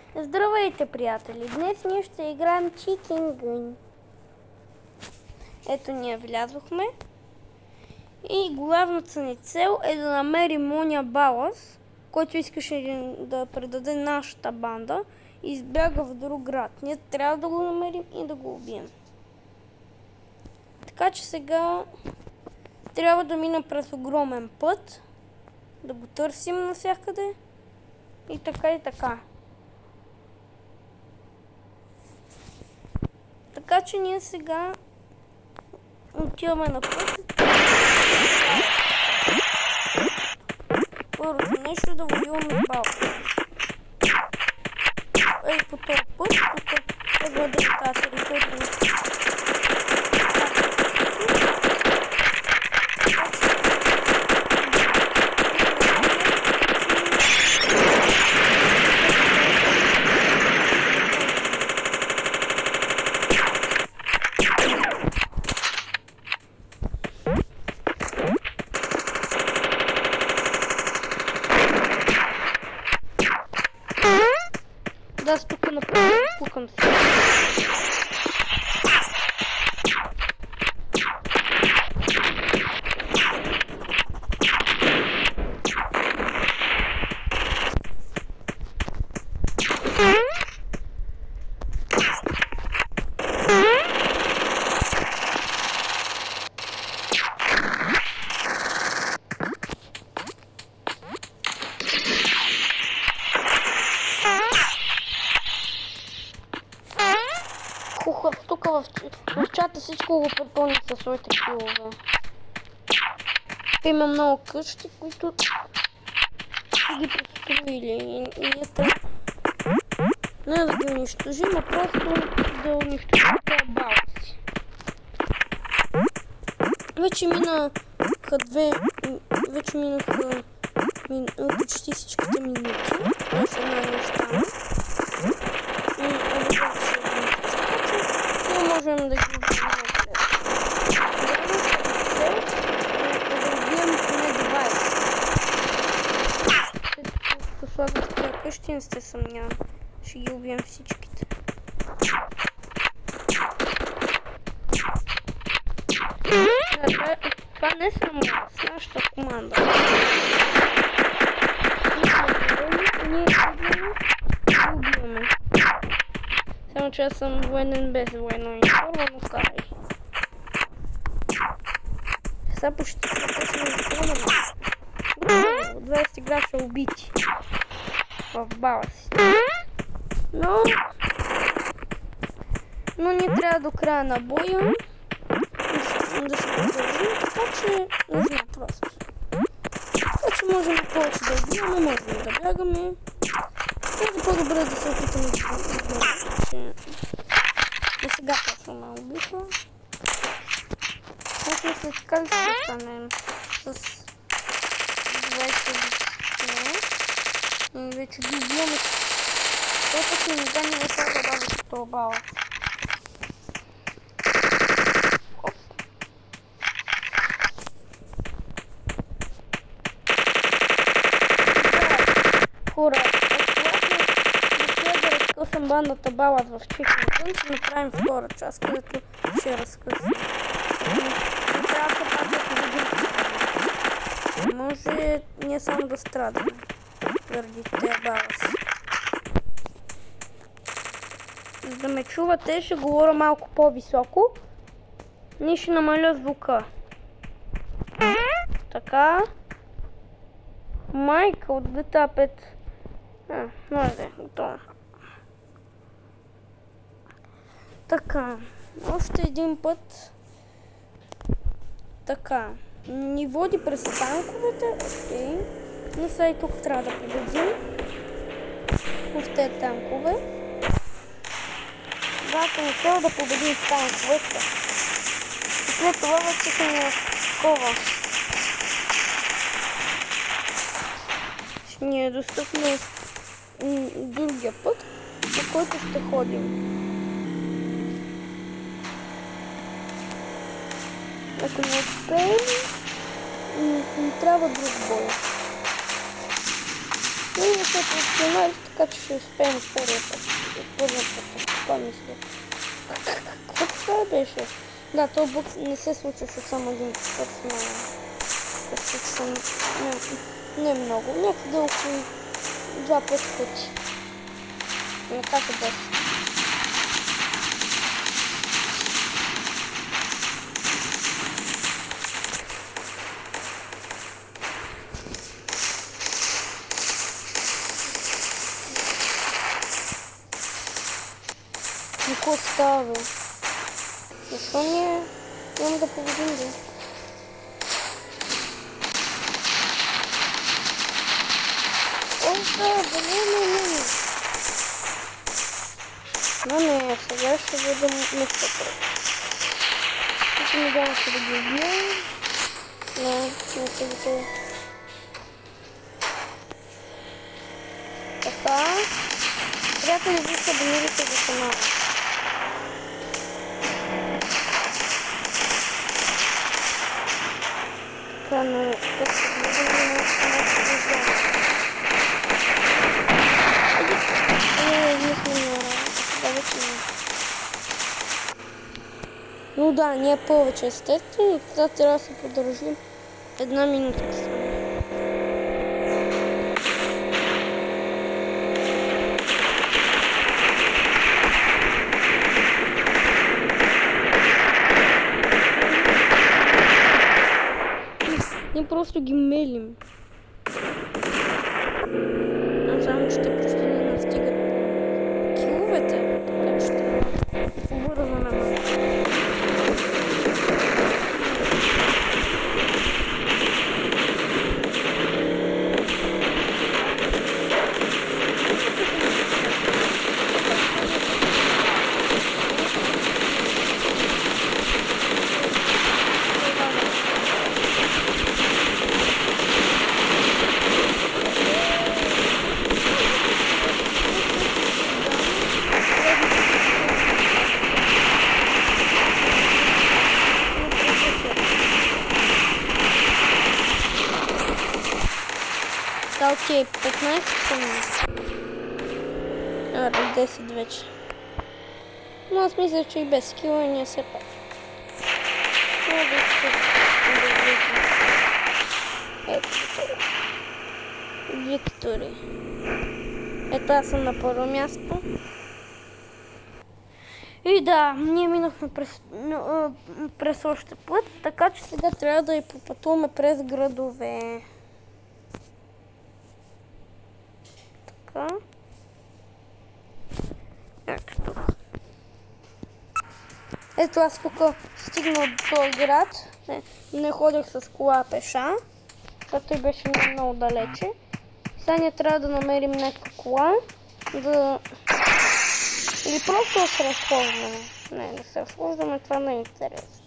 Здравейте, приятели! Днес ние ще играем Chicken Gun. Ето ние влязохме. И главната ни цел е да намерим Моня Балас, който искаше да предаде нашата банда и избяга в друг град. Ние трябва да го намерим и да го убием. Така че сега трябва да мина през огромен път, да го търсим навсякъде и така и така. Така че ние сега отиваме на път. Първото нещо да воюваме с Балас. Ей, по този път, тук да бъде тази територия. Да, аз тук направо пукам се. Тук в чата всичко го препълни със своите килове. Има много къщи, които са ги построили и ние трябва не да ги унищожим, а просто да унищожим тези баласи. Вече минаха почти всичките минути. Аз една не остана. Можем да ги убием напред. Да убием поне 20. Като слагам с тези къщи, не сте съмнявам. Ще ги убием всичките. Това не само с нашата команда. Ние ги убиваме. Само че аз съм военен без военно униформа, но карай. Сега почти прекъсваме изпълнено. 20 играча убити в Балас. Но ние трябва до края на боя да се продължим, така че не знам просто. Така че можем повече да убиваме, можем да бягаме. Може по-добре да се опитаме да изглежда, че сега почваме убиха. Мисля се така ли ще останем с 20 и вече ги убиваме. Толкова си не знам не сега да бавя с това бала. Хора, съм бандата Балас в Chicken Gun, ще направим втора част, където ще разкъсим. Трябва се пак да победим. Може ние само да страдаме заради тези Баласи. За да ме чувате, ще говоря малко по-високо. Ние ще намаля звука. Така. Майка от GTA 5. Може да е готово. Така, още един път. Така, ни води през танковете. Окей. Но сега и тук трябва да победим в тези танкове. Когато не трябва да победим с танковете. И след това вече ще ни разкова. Ще ни е достъпно другия път, по който ще ходим. Ако не успеем, ни трябва друг бой. Но ние сме професионали, така че ще успеем с първия път. Това мисля. Какво това беше? Да, този бък не се случваше само един път не много. Някъде около 2-5 пъти. Не така без. Какво става? Защо ние няма да победим, бе? О, да, не. Но не, сега ще бъдем нещото. Тук ми даваше да ги убия. Не се готови. Така. Приятели, ви се абонирайте за канала. Така, но като се гледаме на Ну да, не повече естествено, тогава трябва да се продължим 1 минутка само. Ние просто ги мелим. Само че те просто не настигат киловете, така че ще побързаме малко. Да, окей, 15 секунди. 10 вече. Но аз мисля, че и без скила ние се пак. Ето това. Виктори. Ето аз съм на първо място. И да, ние минахме през още път, така че сега трябва да и попътуваме през градове. Така. Ето аз тук стигнал до този град. Не ходех с кола пеша, защото той беше много далече. Сега ние трябва да намерим някаква кола, или просто да се разхождаме. Не се разхождаме, това не е интересно.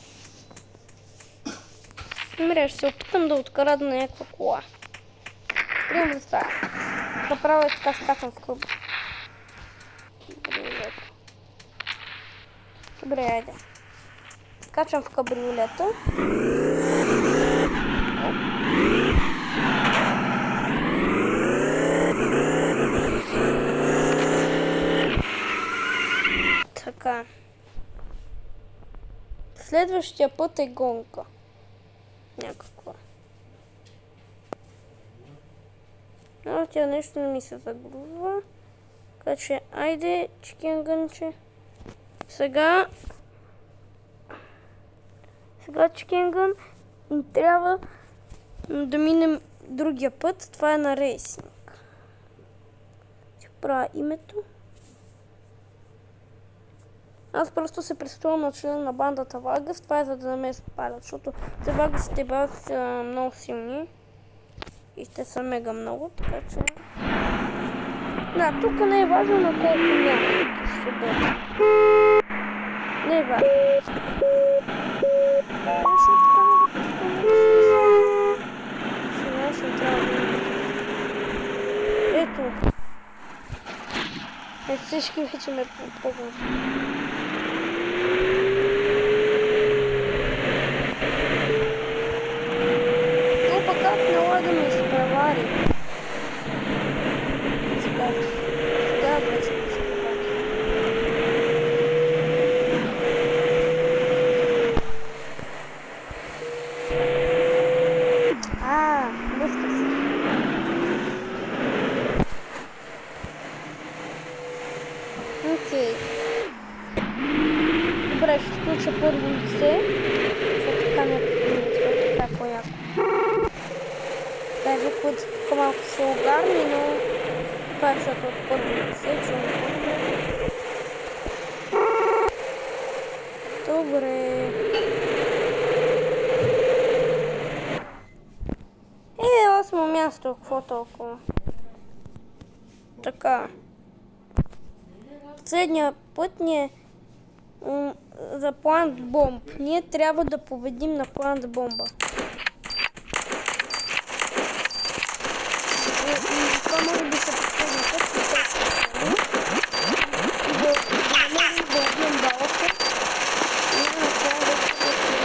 Добре, ще се опитам да открадна някаква кола. Примерно за това. Направо е така скачам в къба. Добре, айде. Скачам в кабриолета. Така. Следващия път е гонка. Някаква. Но тя нещо не ми се загрузва. Така че, айде, чикен гънче. Сега чикен гън, трябва да минем другия път. Това е на рейсинг. Ще правя името. Аз просто се представям на член на бандата Вагас. Това е за да не ме спалят, защото те Вагасите бъдат много силни. И те са мега много, така че... Да, тук не е важно на колко място ще бъде. Не е важно. Сега ще трябва да има. Ето. Ето всички вече ме попълват. То пък как налага да ме изпревари. Сега вече не се прибавя. Блъска се. Окей. Добре, ще включа първо лице. Защото така не е така по-яко. Даже които тук малко са угарни, но това е защото от първо лице, че добре. 8-о място, какво толкова? Така. Последния път ни е за Plant Bomb. Ние трябва да победим на Plant Bomb. Това може би се последния път, и да намерим да убием балата. И накрая да се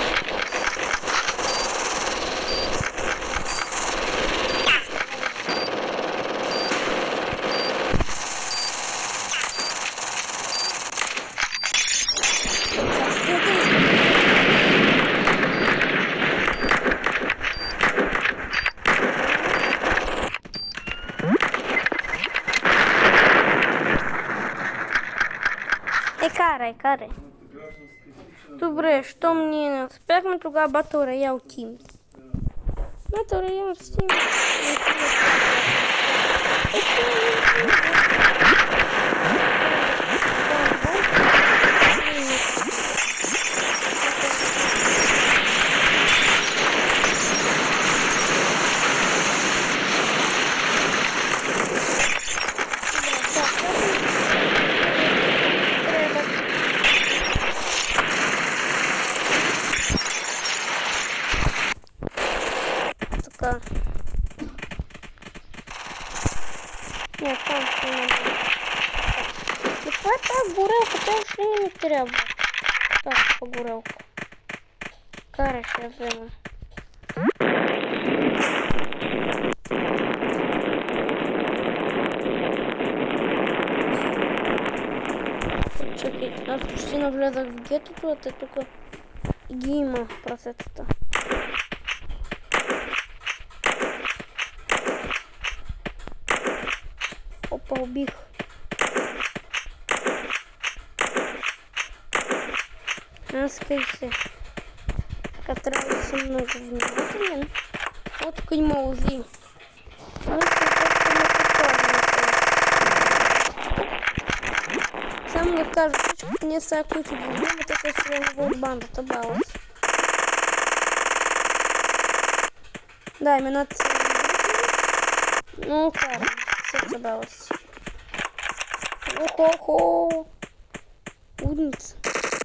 карай. Добре, щом ние не успяхме, тогава Battle Royale Team. Battle Royale Team. Не, там ще не бъде. И това е тази горелка, тя още не ми трябва. Тази горелка. Карай, ще я взема. Чакай, аз почти навлязах в гетото, а те тук ги има прасетата. Опа, убих. Скай се. Така трябва да съм много внимателен. О, тук има лози. Само да кажа, всички ние сега, които ги убиваме, те са членове от бандата Балас. Да, имената са много карам. Всеки Балас. Охо-хо! Удница.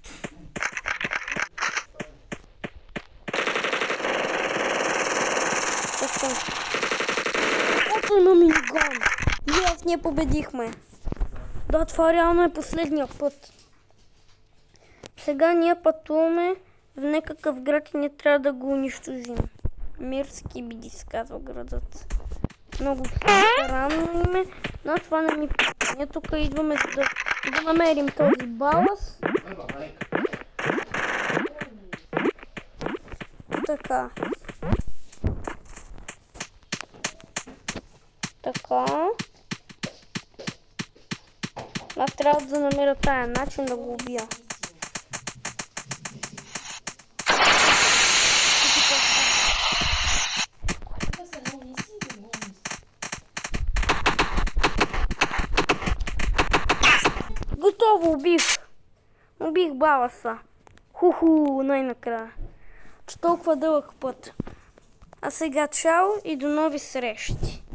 Ото има миниган. Yes, ние победихме. Да, това реално е последния път. Сега ние пътуваме в някакъв град и ние трябва да го унищожим. Мирски биди се казва градът. Много странно име, но това не ми пише. Ние тук идваме да намерим този Балас. Така. Аз трябва да намеря тая начин да го убия. Готово, убих Баласа. Хуху, най-накрая. Че толкова дълъг път. А сега чао и до нови срещи.